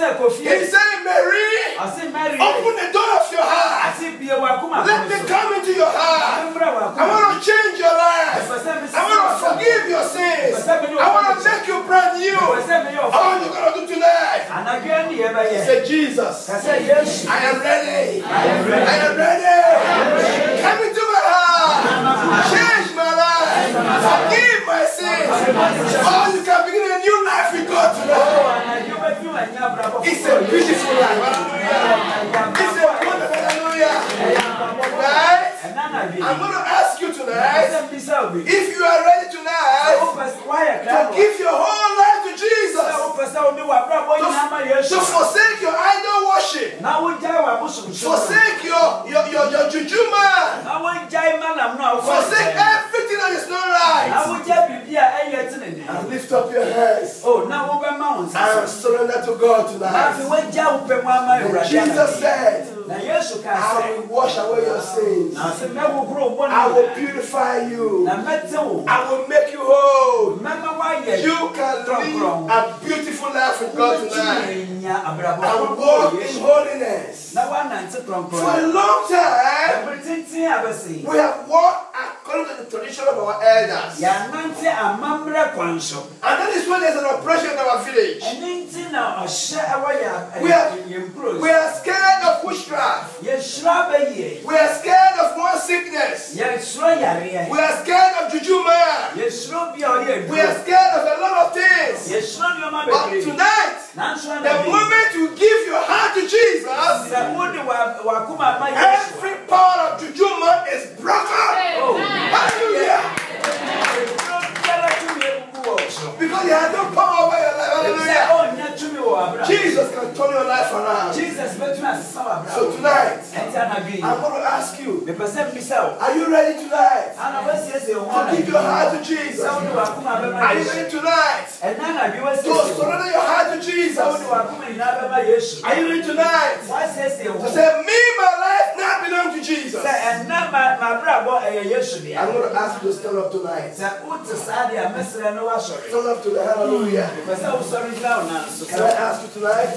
Mary, open the door of your heart. Let me come into your heart. I want to change your life. I want to forgive your sins. I want to make you brand new. All you're going to do tonight. Say, Jesus, I am ready. I am ready. Come into my heart. Change my life. Forgive my sins. Oh, you can begin a new life with God tonight. It's a beautiful life. Hallelujah. It's a wonderful hallelujah. Tonight, I'm going to ask you tonight, if you are ready tonight to give your whole life to Jesus, to forsake your idol worship, forsake your juju man, forsake everything that is not right, and lift up your hands and surrender to God tonight. And Jesus said, I will wash away your sins. I will purify you. I will make you whole. You can live a beautiful life with God tonight. I will walk in holiness. For a long time, we have walked according to the tradition of our elders. And that is when there's an oppression in our village. We are scared of witchcraft. We are scared of one sickness. We are scared of juju man. We are scared of a lot of things. But tonight, the moment you give your heart to Jesus, every power of juju man is broken. Hallelujah. Because he has no power over your life. Hallelujah. Jesus can turn your life around. So tonight, I'm going to ask you, are you ready tonight to give your heart to Jesus? Are you ready tonight to surrender your heart to Jesus? Are you ready tonight to say, me, my life now belongs to Jesus? I'm going to ask you to stand up tonight. Stand up to the hallelujah. Can I ask you tonight?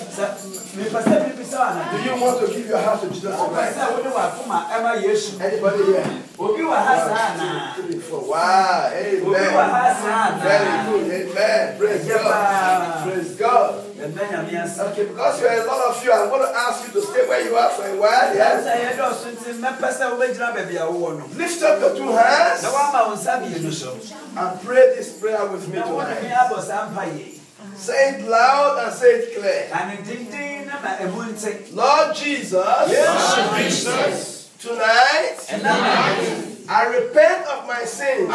Do you want to give your heart to Jesus tonight? Anybody here? 1, 2, 3, 4. Wow. Amen. Very good. Amen. Praise God. Praise God. Okay, because there are a lot of you, I'm going to ask you to stay where you are for a while. Yes? Lift up your 2 hands and pray this prayer with me tonight. Say it loud and say it clear. Lord Jesus, tonight, I repent of my sins.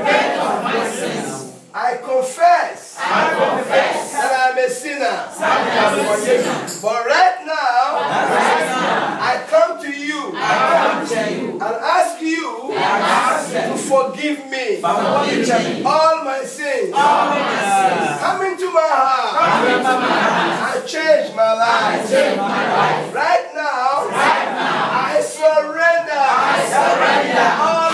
I confess that I'm a sinner. But right now, I come to you and ask you to forgive me all my sins. Come into my heart and change my life. Right now, I surrender all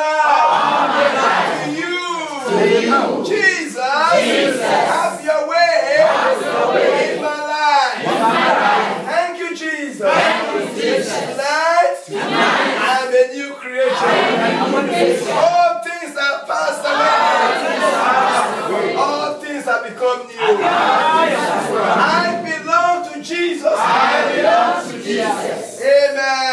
my life to you. Jesus, have your way in my life. Thank you, Jesus. Tonight, I am a new creation. All things are passed away. All things have become new. I belong to Jesus. Amen.